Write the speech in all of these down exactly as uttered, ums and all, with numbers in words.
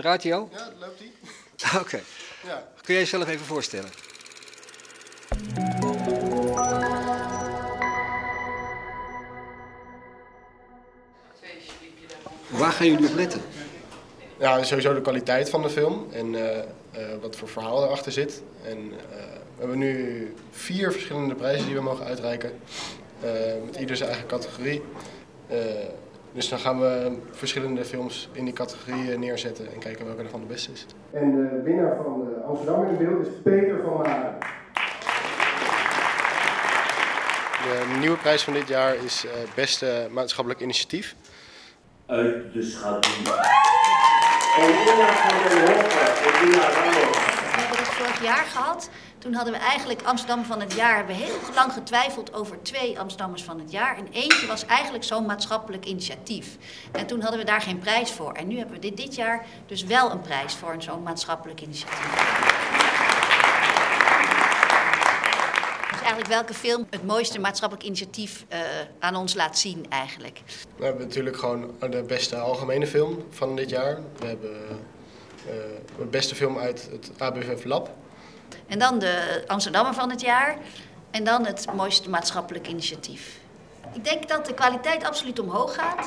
Draait hij al? Ja, dat loopt hij. Oké. Okay. Ja. Kun jij jezelf even voorstellen? Waar gaan jullie op letten? Ja, sowieso de kwaliteit van de film en uh, uh, wat voor verhaal erachter zit. En, uh, we hebben nu vier verschillende prijzen die we mogen uitreiken, uh, met ieder zijn eigen categorie. Uh, dus dan gaan we verschillende films in die categorieën neerzetten en kijken welke ervan de beste is. En de winnaar van de Amsterdam in beeld is Peter van Maren. De nieuwe prijs van dit jaar is uh, beste maatschappelijk initiatief. Uit de schaduw. We hebben dat vorig jaar gehad. Toen hadden we eigenlijk Amsterdam van het jaar. We hebben heel lang getwijfeld over twee Amsterdammers van het jaar. En eentje was eigenlijk zo'n maatschappelijk initiatief. En toen hadden we daar geen prijs voor. En nu hebben we dit, dit jaar dus wel een prijs voor zo'n maatschappelijk initiatief. Dus eigenlijk welke film het mooiste maatschappelijk initiatief uh, aan ons laat zien eigenlijk. We hebben natuurlijk gewoon de beste algemene film van dit jaar. We hebben uh, de beste film uit het A B V F Lab. En dan de Amsterdammer van het jaar. En dan het mooiste maatschappelijk initiatief. Ik denk dat de kwaliteit absoluut omhoog gaat.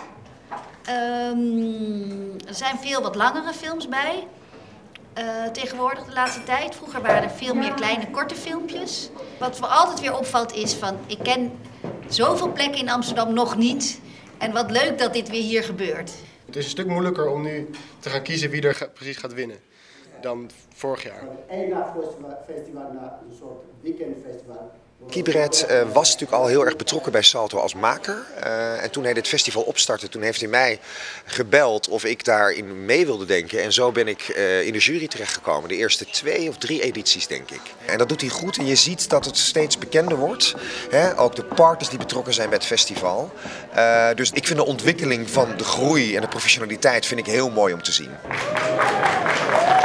Um, er zijn veel wat langere films bij. Uh, tegenwoordig de laatste tijd. Vroeger waren er veel meer kleine, korte filmpjes. Wat voor altijd weer opvalt is van, ik ken zoveel plekken in Amsterdam nog niet. En wat leuk dat dit weer hier gebeurt. Het is een stuk moeilijker om nu te gaan kiezen wie er precies gaat winnen dan vorig jaar. Eén festival naar een soort weekendfestival. Kiberet uh, was natuurlijk al heel erg betrokken bij Salto als maker. Uh, en toen hij dit festival opstartte, toen heeft hij mij gebeld of ik daarin mee wilde denken. En zo ben ik uh, in de jury terechtgekomen. De eerste twee of drie edities, denk ik. En dat doet hij goed en je ziet dat het steeds bekender wordt. Hè? Ook de partners die betrokken zijn bij het festival. Uh, dus ik vind de ontwikkeling van de groei en de professionaliteit vind ik heel mooi om te zien.